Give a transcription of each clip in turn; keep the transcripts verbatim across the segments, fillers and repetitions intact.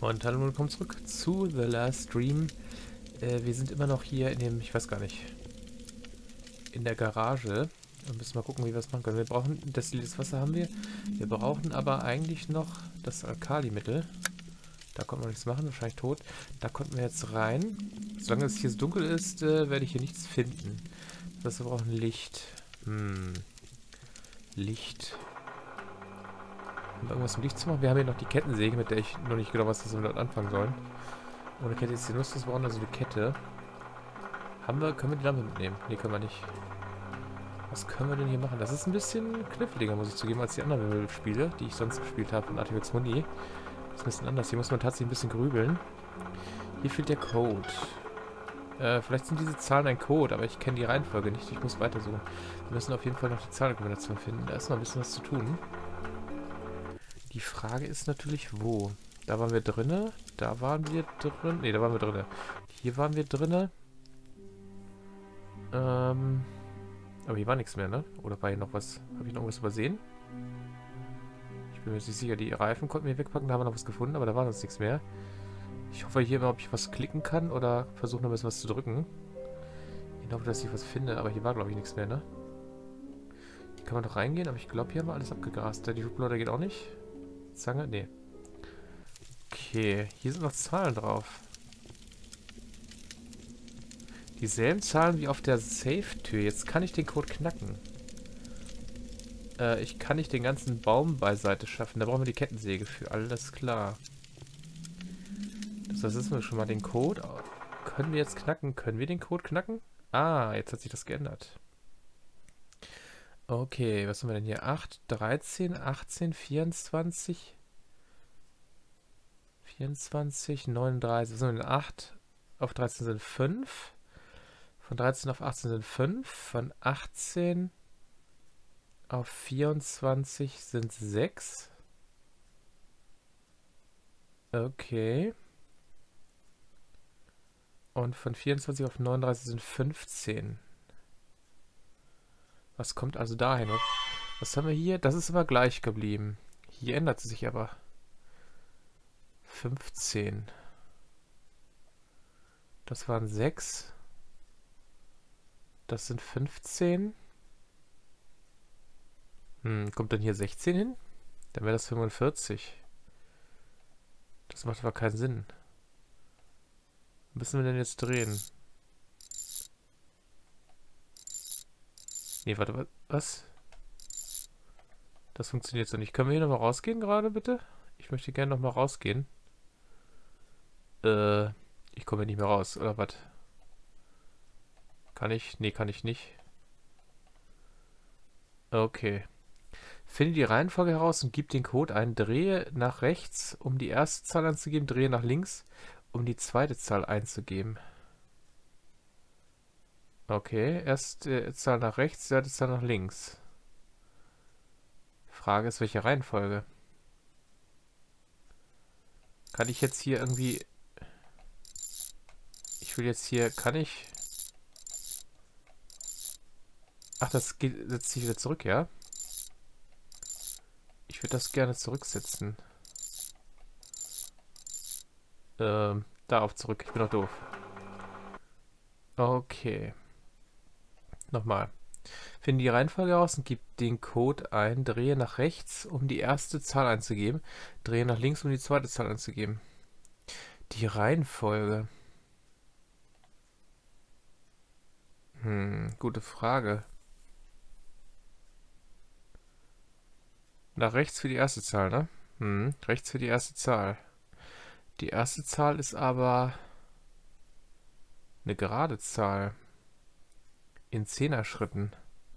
Und hallo und willkommen zurück zu The Last Dream. Äh, wir sind immer noch hier in dem, ich weiß gar nicht, in der Garage. Wir müssen mal gucken, wie wir es machen können. Wir brauchen, destilliertes Wasser haben wir. Wir brauchen aber eigentlich noch das Alkalimittel. Da konnten wir nichts machen, wahrscheinlich tot. Da konnten wir jetzt rein. Solange es hier so dunkel ist, äh, werde ich hier nichts finden. Das heißt, wir brauchen Licht. Hm. Licht. Um irgendwas mit Licht zu machen. Wir haben hier noch die Kettensäge, mit der ich noch nicht genau weiß, was wir dort anfangen sollen. Ohne Kette ist die Nuss, wir brauchen also eine Kette. Haben wir, können wir die Lampe mitnehmen? Ne, können wir nicht. Was können wir denn hier machen? Das ist ein bisschen kniffliger, muss ich zugeben, als die anderen Spiele, die ich sonst gespielt habe von Artifex Mundi. Das ist ein bisschen anders. Hier muss man tatsächlich ein bisschen grübeln. Hier fehlt der Code. Äh, vielleicht sind diese Zahlen ein Code, aber ich kenne die Reihenfolge nicht. Ich muss weitersuchen. Wir müssen auf jeden Fall noch die Zahlenkombination finden. Da ist noch ein bisschen was zu tun. Die Frage ist natürlich, wo? Da waren wir drinne. Da waren wir drin. Ne, da waren wir drinne. Hier waren wir drinne. Ähm. Aber hier war nichts mehr, ne? Oder war hier noch was? Habe ich noch irgendwas übersehen? Ich bin mir nicht sicher. Die Reifen konnten wir wegpacken. Da haben wir noch was gefunden, aber da war sonst nichts mehr. Ich hoffe hier mal, ob ich was klicken kann oder versuche noch ein bisschen was zu drücken. Ich hoffe, dass ich was finde, aber hier war, glaube ich, nichts mehr, ne? Hier kann man doch reingehen, aber ich glaube, hier haben wir alles abgegrast. Die Schublade geht auch nicht. Zange? Nee. Okay, hier sind noch Zahlen drauf. Dieselben Zahlen wie auf der Safe-Tür. Jetzt kann ich den Code knacken. Äh, ich kann nicht den ganzen Baum beiseite schaffen. Da brauchen wir die Kettensäge für. Alles klar. Das heißt, wissen wir schon mal den Code. Können wir jetzt knacken? Können wir den Code knacken? Ah, jetzt hat sich das geändert. Okay, was haben wir denn hier? acht, dreizehn, achtzehn, vierundzwanzig... vierundzwanzig, neununddreißig, was sind wir denn? acht auf dreizehn sind fünf. Von dreizehn auf achtzehn sind fünf. Von achtzehn auf vierundzwanzig sind sechs. Okay. Und von vierundzwanzig auf neununddreißig sind fünfzehn. Was kommt also dahin? Was haben wir hier? Das ist aber gleich geblieben. Hier ändert es sich aber. fünfzehn. Das waren sechs. Das sind fünfzehn. Hm, kommt dann hier sechzehn hin? Dann wäre das fünfundvierzig. Das macht aber keinen Sinn. Müssen wir denn jetzt drehen? Nee, warte, was? Das funktioniert so nicht. Können wir hier nochmal rausgehen gerade, bitte? Ich möchte gerne nochmal rausgehen. Äh, ich komme hier nicht mehr raus, oder was? Kann ich? Nee, kann ich nicht. Okay. Finde die Reihenfolge heraus und gib den Code ein. Drehe nach rechts, um die erste Zahl einzugeben. Drehe nach links, um die zweite Zahl einzugeben. Okay, erste Zahl nach rechts, zweite Zahl nach links. Frage ist, welche Reihenfolge? Kann ich jetzt hier irgendwie... Ich will jetzt hier... Kann ich... Ach, das geht, setzt sich wieder zurück, ja? Ich würde das gerne zurücksetzen. Ähm, darauf zurück. Ich bin doch doof. Okay. Nochmal. Finde die Reihenfolge heraus und gib den Code ein. Drehe nach rechts, um die erste Zahl einzugeben. Drehe nach links, um die zweite Zahl einzugeben. Die Reihenfolge. Hm, gute Frage. Nach rechts für die erste Zahl, ne? Hm, rechts für die erste Zahl. Die erste Zahl ist aber eine gerade Zahl. In Zehner-Schritten.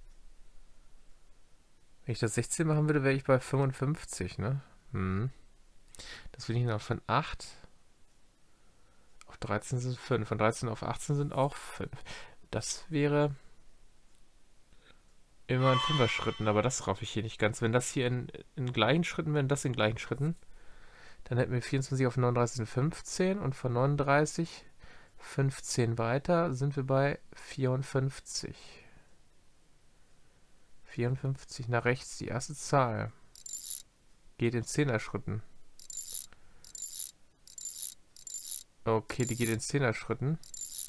Wenn ich das sechzehn machen würde, wäre ich bei fünfundfünfzig, ne? Hm. Das will ich noch von acht. Auf dreizehn sind fünf. Von dreizehn auf achtzehn sind auch fünf. Das wäre immer in Fünfer-Schritten, aber das raff ich hier nicht ganz. Wenn das hier in, in gleichen Schritten wäre, das in gleichen Schritten, dann hätten wir vierundzwanzig auf neununddreißig sind fünfzehn und von neununddreißig fünfzehn weiter sind wir bei vierundfünfzig. vierundfünfzig nach rechts, die erste Zahl. Geht in Zehner-Schritten. Okay, die geht in Zehner-Schritten.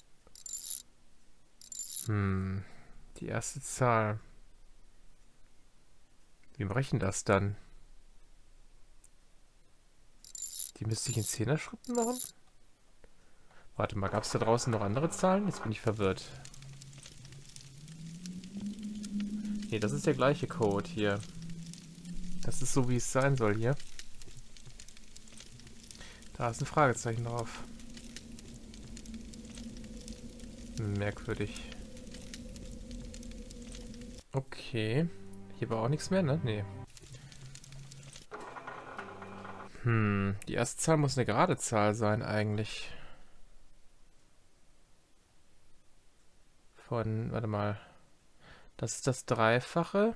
Hm. Die erste Zahl. Wie mache ich denn das dann? Die müsste ich in Zehner-Schritten machen? Warte mal, gab es da draußen noch andere Zahlen? Jetzt bin ich verwirrt. Nee, das ist der gleiche Code hier. Das ist so, wie es sein soll hier. Da ist ein Fragezeichen drauf. Merkwürdig. Okay. Hier war auch nichts mehr, ne? Nee. Hm, die erste Zahl muss eine gerade Zahl sein eigentlich. Von, warte mal. Das ist das Dreifache.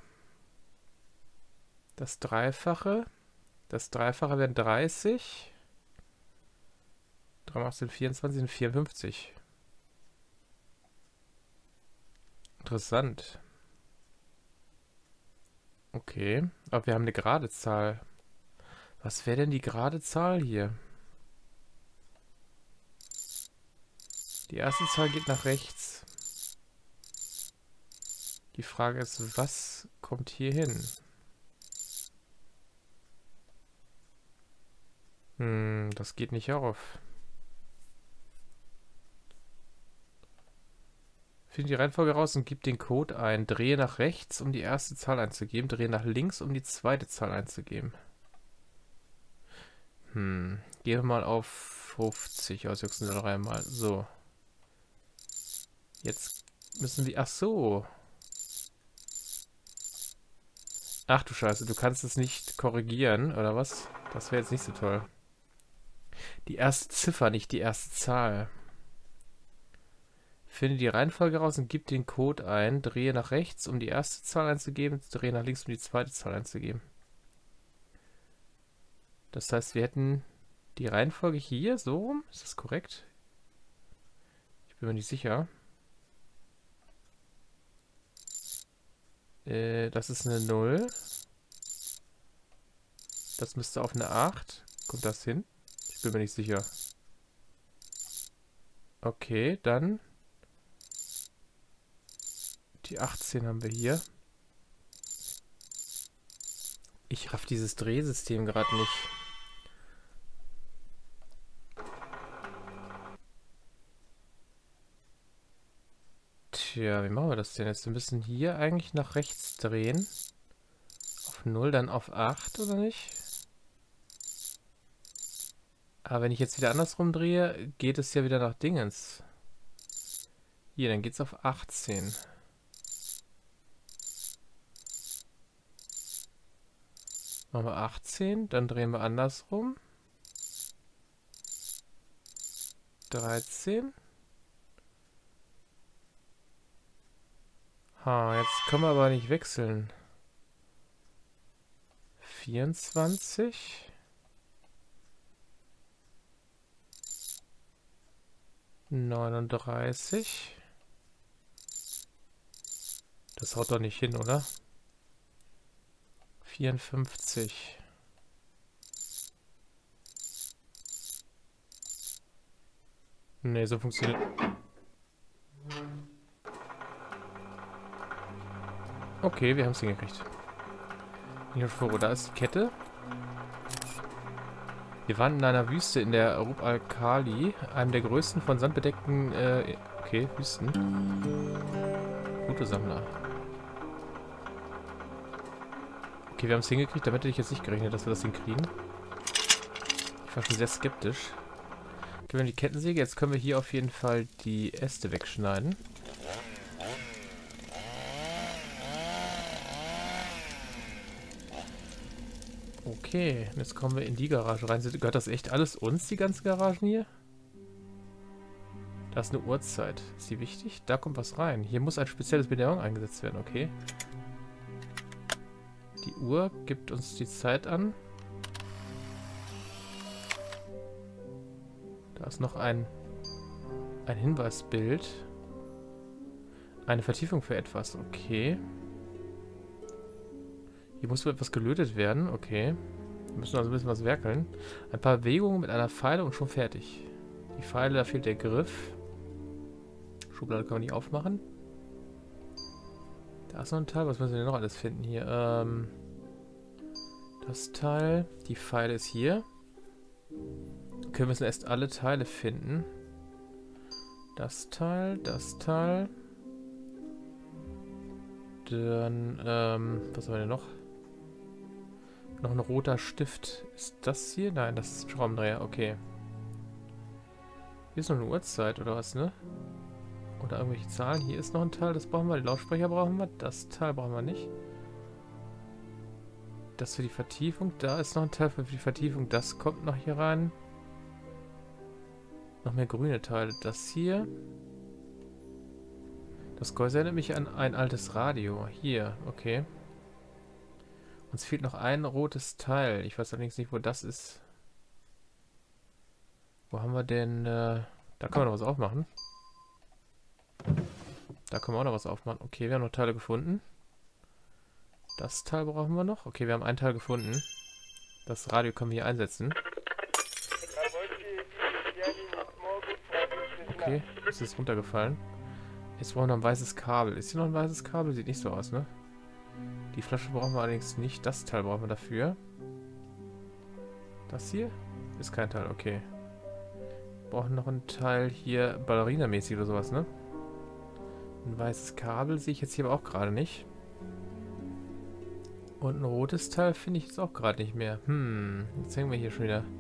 Das Dreifache. Das Dreifache wären dreißig. drei mal acht sind vierundzwanzig, sind vierundfünfzig. Interessant. Okay, aber wir haben eine gerade Zahl. Was wäre denn die gerade Zahl hier? Die erste Zahl geht nach rechts. Die Frage ist, was kommt hier hin? Hm, das geht nicht auf. Finde die Reihenfolge raus und gib den Code ein. Drehe nach rechts, um die erste Zahl einzugeben. Drehe nach links, um die zweite Zahl einzugeben. Hm, gehen wir mal auf fünfzig aus höchsten drei mal. So. Jetzt müssen wir... Ach so. Ach du Scheiße, du kannst es nicht korrigieren, oder was? Das wäre jetzt nicht so toll. Die erste Ziffer, nicht die erste Zahl. Finde die Reihenfolge raus und gib den Code ein. Drehe nach rechts, um die erste Zahl einzugeben. Drehe nach links, um die zweite Zahl einzugeben. Das heißt, wir hätten die Reihenfolge hier, so rum. Ist das korrekt? Ich bin mir nicht sicher. Äh, das ist eine null. Das müsste auf eine acht. Kommt das hin? Ich bin mir nicht sicher. Okay, dann... Die achtzehn haben wir hier. Ich raff dieses Drehsystem gerade nicht. Tja, wie machen wir das denn jetzt? Wir müssen hier eigentlich nach rechts drehen. Auf null, dann auf acht, oder nicht? Aber wenn ich jetzt wieder andersrum drehe, geht es ja wieder nach Dingens. Hier, dann geht es auf achtzehn. Machen wir achtzehn, dann drehen wir andersrum. dreizehn. Ha, jetzt können wir aber nicht wechseln. vierundzwanzig. neununddreißig. Das haut doch nicht hin, oder? vierundfünfzig. Ne, so funktioniert... Okay, wir haben es hingekriegt. Da ist die Kette. Wir waren in einer Wüste in der Rub al-Khali, einem der größten von Sand bedeckten, äh, okay, Wüsten. Gute Sammler. Okay, wir haben es hingekriegt, damit hätte ich jetzt nicht gerechnet, dass wir das hinkriegen. Ich war schon sehr skeptisch. Okay, wir haben die Kettensäge, jetzt können wir hier auf jeden Fall die Äste wegschneiden. Okay, jetzt kommen wir in die Garage rein. Gehört das echt alles uns, die ganzen Garagen hier? Da ist eine Uhrzeit. Ist die wichtig? Da kommt was rein. Hier muss ein spezielles Medaillon eingesetzt werden, okay. Die Uhr gibt uns die Zeit an. Da ist noch ein, ein Hinweisbild. Eine Vertiefung für etwas, okay. Hier muss etwas gelötet werden, okay. Wir müssen also ein bisschen was werkeln. Ein paar Bewegungen mit einer Pfeile und schon fertig. Die Pfeile, da fehlt der Griff. Schublade kann man nicht aufmachen. Da ist noch ein Teil. Was müssen wir denn noch alles finden hier? Ähm, das Teil. Die Pfeile ist hier. Okay, wir müssen erst alle Teile finden. Das Teil, das Teil. Dann, ähm, was haben wir denn noch? Noch ein roter Stift. Ist das hier? Nein, das ist ein Schraubendreher. Okay. Hier ist noch eine Uhrzeit oder was, ne? Oder irgendwelche Zahlen. Hier ist noch ein Teil, das brauchen wir. Die Lautsprecher brauchen wir. Das Teil brauchen wir nicht. Das für die Vertiefung. Da ist noch ein Teil für die Vertiefung. Das kommt noch hier rein. Noch mehr grüne Teile. Das hier. Das Gehäuse erinnert mich an ein altes Radio. Hier, okay. Uns fehlt noch ein rotes Teil. Ich weiß allerdings nicht, wo das ist. Wo haben wir denn... Äh, da können wir noch was aufmachen. Da können wir auch noch was aufmachen. Okay, wir haben noch Teile gefunden. Das Teil brauchen wir noch. Okay, wir haben ein Teil gefunden. Das Radio können wir hier einsetzen. Okay, es ist runtergefallen. Jetzt brauchen wir noch ein weißes Kabel. Ist hier noch ein weißes Kabel? Sieht nicht so aus, ne? Die Flasche brauchen wir allerdings nicht. Das Teil brauchen wir dafür. Das hier? Ist kein Teil, okay. Wir brauchen noch ein Teil hier, Ballerina-mäßig oder sowas, ne? Ein weißes Kabel sehe ich jetzt hier aber auch gerade nicht. Und ein rotes Teil finde ich jetzt auch gerade nicht mehr. Hm, jetzt hängen wir hier schon wieder.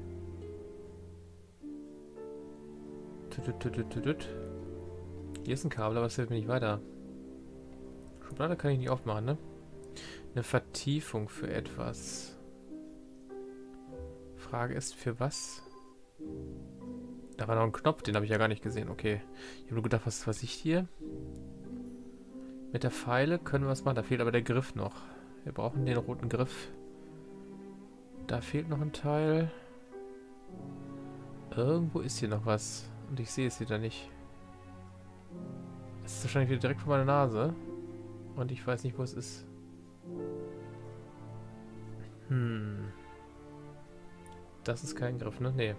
Hier ist ein Kabel, aber es hilft mir nicht weiter. Schublade kann ich nicht aufmachen, ne? Eine Vertiefung für etwas. Frage ist, für was? Da war noch ein Knopf, den habe ich ja gar nicht gesehen. Okay. Ich habe nur gedacht, was, was ich hier? Mit der Pfeile können wir was machen. Da fehlt aber der Griff noch. Wir brauchen den roten Griff. Da fehlt noch ein Teil. Irgendwo ist hier noch was. Und ich sehe es wieder nicht. Es ist wahrscheinlich wieder direkt vor meiner Nase. Und ich weiß nicht, wo es ist. Hm. Das ist kein Griff, ne? Nee.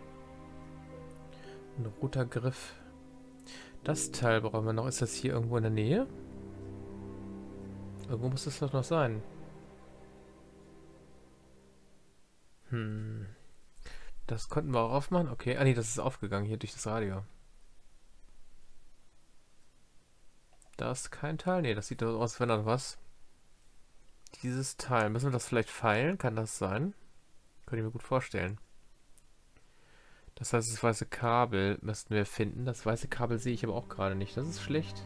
Ein roter Griff. Das Teil brauchen wir noch. Ist das hier irgendwo in der Nähe? Irgendwo muss das doch noch sein. Hm. Das konnten wir auch aufmachen. Okay. Ah, nee, das ist aufgegangen hier durch das Radio. Da ist kein Teil. Nee, das sieht aus, als wenn da was. Dieses Teil. Müssen wir das vielleicht feilen? Kann das sein? Könnte ich mir gut vorstellen. Das heißt, das weiße Kabel müssten wir finden. Das weiße Kabel sehe ich aber auch gerade nicht. Das ist schlecht.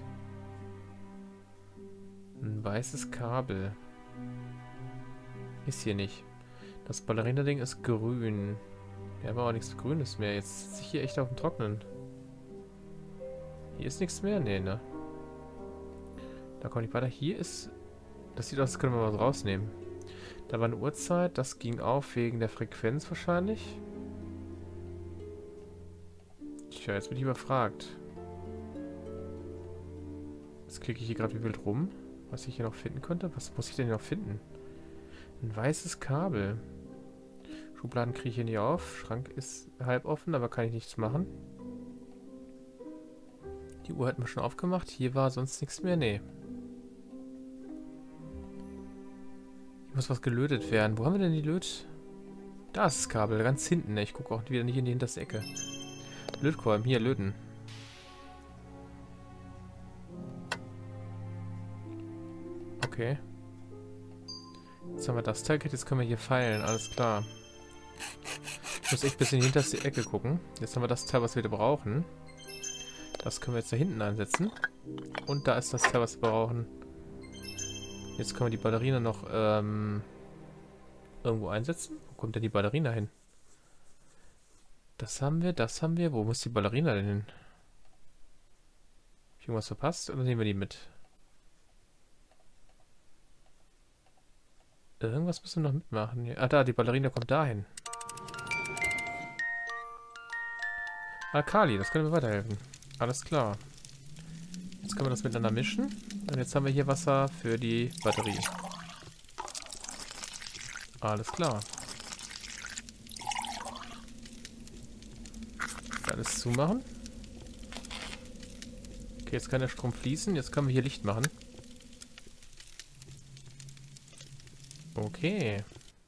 Ein weißes Kabel. Ist hier nicht. Das Ballerina-Ding ist grün. Wir haben aber auch nichts Grünes mehr. Jetzt sitze ich hier echt auf dem Trocknen. Hier ist nichts mehr? Nee, ne? Da komme ich weiter. Hier ist... Das sieht aus, als können wir was rausnehmen. Da war eine Uhrzeit. Das ging auf wegen der Frequenz wahrscheinlich. Tja, jetzt bin ich überfragt. Jetzt klicke ich hier gerade wie wild rum. Was ich hier noch finden könnte. Was muss ich denn hier noch finden? Ein weißes Kabel. Schubladen kriege ich hier nicht auf. Schrank ist halb offen, aber kann ich nichts machen. Die Uhr hatten wir schon aufgemacht. Hier war sonst nichts mehr. Nee. Hier muss was gelötet werden. Wo haben wir denn die Löt? Da ist das Kabel, ganz hinten. Ne? Ich gucke auch wieder nicht in die hinterste Ecke. Lötkolben, hier, löten. Okay. Jetzt haben wir das Teil, jetzt können wir hier feilen, alles klar. Ich muss echt ein bisschen in die hinterste Ecke gucken. Jetzt haben wir das Teil, was wir da brauchen. Das können wir jetzt da hinten einsetzen. Und da ist das Teil, was wir brauchen. Jetzt können wir die Ballerina noch ähm, irgendwo einsetzen. Wo kommt denn die Ballerina hin? Das haben wir, das haben wir. Wo muss die Ballerina denn hin? Hab ich irgendwas verpasst? Oder nehmen wir die mit? Irgendwas müssen wir noch mitmachen. Hier. Ah, da, die Ballerina kommt dahin. Alkali, das könnte mir weiterhelfen. Alles klar. Jetzt können wir das miteinander mischen. Und jetzt haben wir hier Wasser für die Batterie. Alles klar. zumachen. Okay, jetzt kann der Strom fließen. Jetzt können wir hier Licht machen. Okay.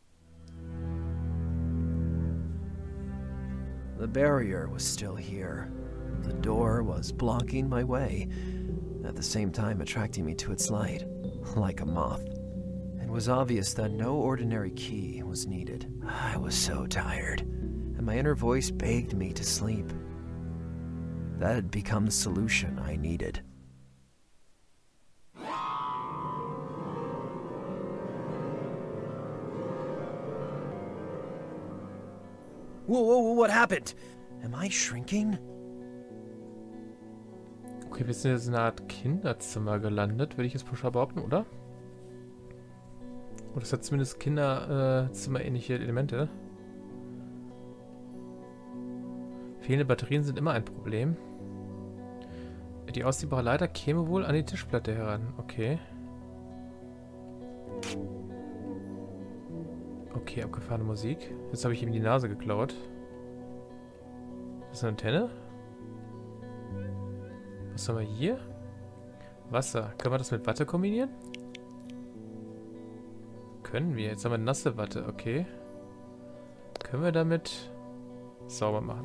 The barrier was still here. The door was blocking my way, at the same time attracting me to its light, like a moth. It was obvious that no ordinary key was needed. I was so tired, and my inner voice begged me to sleep. That had become the solution I needed. Whoa, whoa, whoa, what happened? Am I shrinking? Okay, wir sind jetzt in einer Art Kinderzimmer gelandet, würde ich jetzt pauschal behaupten, oder? Oder es hat zumindest Kinderzimmer-ähnliche Elemente. Fehlende Batterien sind immer ein Problem. Die ausziehbare Leiter käme wohl an die Tischplatte heran. Okay. Okay, abgefahrene Musik. Jetzt habe ich ihm die Nase geklaut. Das ist eine Antenne. Was haben wir hier? Wasser. Können wir das mit Watte kombinieren? Können wir. Jetzt haben wir nasse Watte. Okay. Können wir damit sauber machen.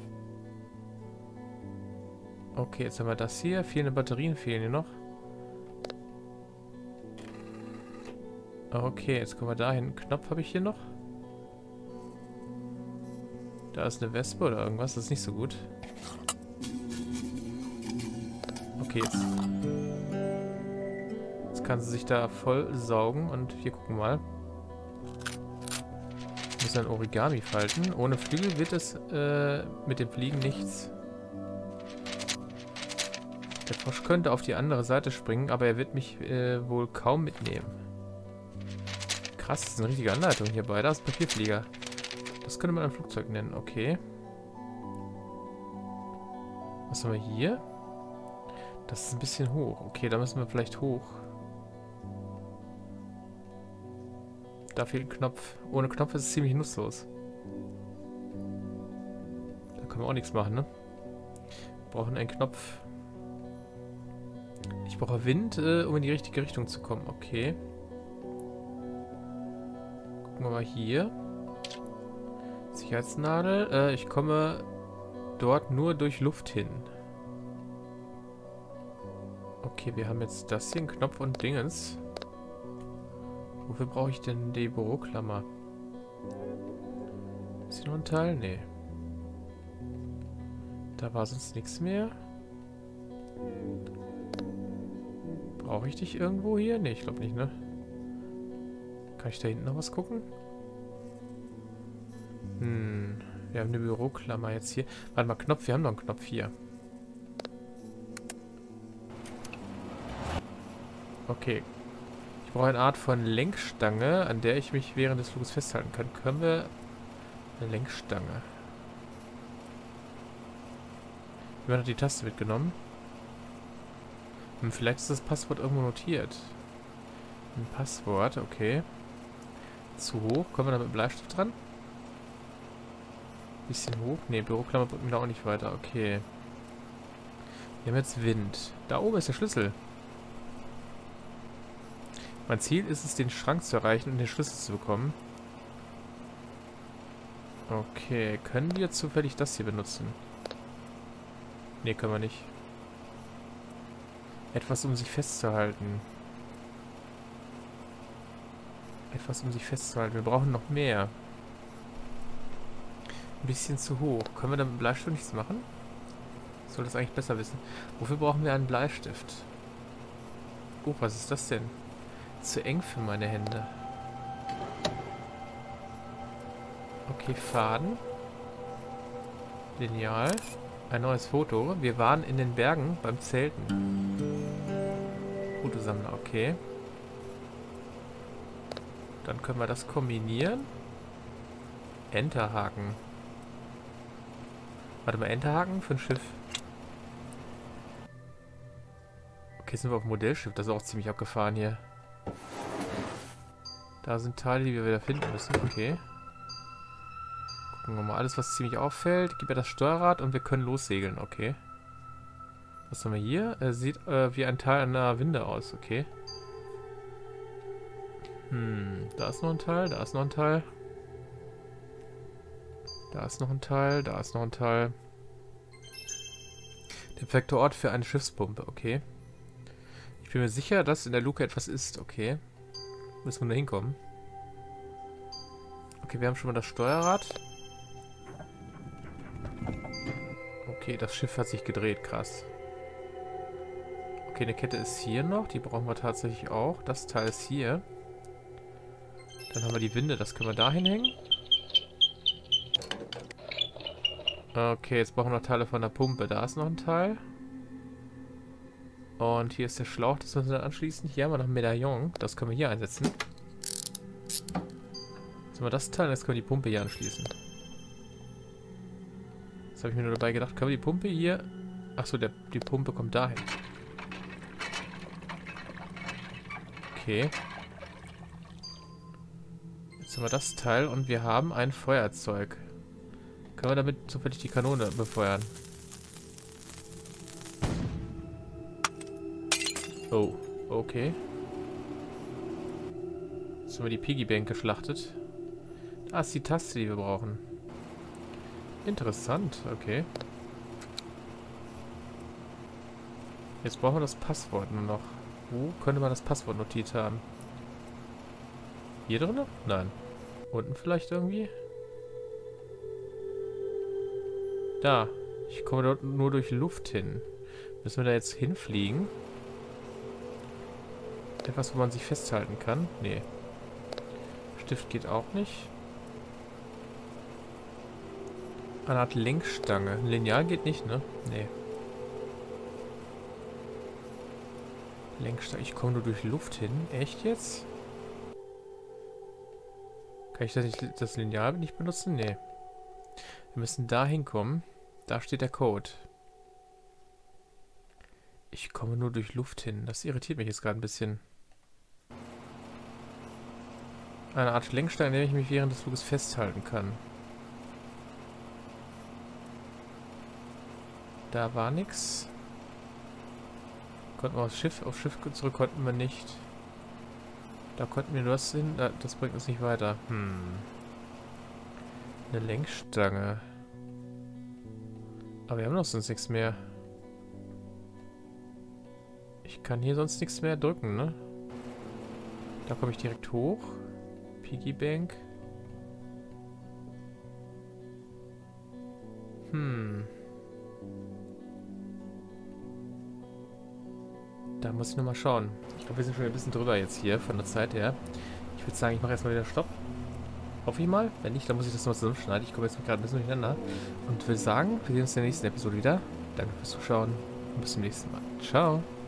Okay, jetzt haben wir das hier. Fehlende Batterien fehlen hier noch. Okay, jetzt kommen wir dahin. Knopf habe ich hier noch. Da ist eine Wespe oder irgendwas. Das ist nicht so gut. Okay, jetzt. Jetzt kann sie sich da voll saugen. Und wir gucken mal. Ich muss ein Origami falten. Ohne Flügel wird es äh, mit dem Fliegen nichts. Der Frosch könnte auf die andere Seite springen, aber er wird mich äh, wohl kaum mitnehmen. Krass, das ist eine richtige Anleitung hierbei. Da ist ein Papierflieger. Das könnte man ein Flugzeug nennen. Okay. Was haben wir hier? Das ist ein bisschen hoch. Okay, da müssen wir vielleicht hoch. Da fehlt ein Knopf. Ohne Knopf ist es ziemlich nutzlos. Da können wir auch nichts machen, ne? Wir brauchen einen Knopf. Ich brauche Wind, äh, um in die richtige Richtung zu kommen. Okay. Gucken wir mal hier. Sicherheitsnadel. Äh, ich komme dort nur durch Luft hin. Okay, wir haben jetzt das hier, einen Knopf und Dingens. Wofür brauche ich denn die Büroklammer? Ist hier noch ein Teil? Nee. Da war sonst nichts mehr. Brauche ich dich irgendwo hier? Nee, ich glaube nicht, ne? Kann ich da hinten noch was gucken? Hm. Wir haben eine Büroklammer jetzt hier. Warte mal, Knopf. Wir haben noch einen Knopf hier. Okay. Ich brauche eine Art von Lenkstange, an der ich mich während des Fluges festhalten kann. Können wir eine Lenkstange? Jemand hat die Taste mitgenommen. Hm, vielleicht ist das Passwort irgendwo notiert. Ein Passwort, okay. Zu hoch. Kommen wir da mit dem Bleistift dran? Bisschen hoch. Ne, Büroklammer bringt mir da auch nicht weiter. Okay. Wir haben jetzt Wind. Da oben ist der Schlüssel. Mein Ziel ist es, den Schrank zu erreichen und den Schlüssel zu bekommen. Okay. Können wir zufällig das hier benutzen? Ne, können wir nicht. Etwas, um sich festzuhalten. Etwas, um sich festzuhalten. Wir brauchen noch mehr. Ein bisschen zu hoch. Können wir da mit dem Bleistift nichts machen? Ich soll das eigentlich besser wissen. Wofür brauchen wir einen Bleistift? Oh, was ist das denn? Zu eng für meine Hände. Okay, Faden. Lineal. Ein neues Foto. Wir waren in den Bergen beim Zelten. Fotosammler, okay. Dann können wir das kombinieren. Enterhaken. Warte mal, Enterhaken für ein Schiff. Okay, sind wir auf dem Modellschiff. Das ist auch ziemlich abgefahren hier. Da sind Teile, die wir wieder finden müssen. Okay. Gucken Gucken wir mal. Alles, was ziemlich auffällt. Gib mir das Steuerrad und wir können lossegeln. Okay. Was haben wir hier? Er sieht äh, wie ein Teil einer Winde aus. Okay. Hm, da ist noch ein Teil, da ist noch ein Teil. Da ist noch ein Teil, da ist noch ein Teil. Der perfekte Ort für eine Schiffspumpe, okay. Ich bin mir sicher, dass in der Luke etwas ist, okay. Müssen wir nur hinkommen. Okay, wir haben schon mal das Steuerrad. Okay, das Schiff hat sich gedreht, krass. Okay, eine Kette ist hier noch, die brauchen wir tatsächlich auch. Das Teil ist hier. Dann haben wir die Winde, das können wir da hinhängen. Okay, jetzt brauchen wir noch Teile von der Pumpe. Da ist noch ein Teil. Und hier ist der Schlauch, das müssen wir dann anschließen. Hier haben wir noch ein Medaillon, das können wir hier einsetzen. Jetzt haben wir das Teil, jetzt können wir die Pumpe hier anschließen. Jetzt habe ich mir nur dabei gedacht, können wir die Pumpe hier... Achso, der, die Pumpe kommt dahin. Okay. Jetzt haben wir das Teil und wir haben ein Feuerzeug. Können wir damit zufällig die Kanone befeuern? Oh, okay. Jetzt haben wir die Piggy Bank geschlachtet. Da ist die Taste, die wir brauchen. Interessant, okay. Jetzt brauchen wir das Passwort nur noch. Wo könnte man das Passwort notiert haben? Hier drin? Nein. Unten vielleicht irgendwie? Da. Ich komme dort nur durch Luft hin. Müssen wir da jetzt hinfliegen? Etwas, wo man sich festhalten kann? Nee. Stift geht auch nicht. Eine Art Lenkstange. Ein Lineal geht nicht, ne? Nee. Lenkstange. Ich komme nur durch Luft hin. Echt jetzt? Kann ich das, nicht, das Lineal nicht benutzen? Nee. Wir müssen da hinkommen. Da steht der Code. Ich komme nur durch Luft hin. Das irritiert mich jetzt gerade ein bisschen. Eine Art Lenkstein, an dem ich mich während des Fluges festhalten kann. Da war nichts. Konnten wir aufs Schiff, aufs Schiff zurück konnten wir nicht. Da konnten wir nur das hin. Das bringt uns nicht weiter. Hm. Eine Lenkstange. Aber wir haben noch sonst nichts mehr. Ich kann hier sonst nichts mehr drücken, ne? Da komme ich direkt hoch. Piggy Bank. Hm. Da muss ich nochmal schauen. Ich glaube, wir sind schon ein bisschen drüber jetzt hier von der Zeit her. Ich würde sagen, ich mache erstmal wieder Stopp. Hoffe ich mal. Wenn nicht, dann muss ich das nochmal zusammenschneiden. Ich komme jetzt gerade ein bisschen durcheinander. Und würde sagen, wir sehen uns in der nächsten Episode wieder. Danke fürs Zuschauen und bis zum nächsten Mal. Ciao.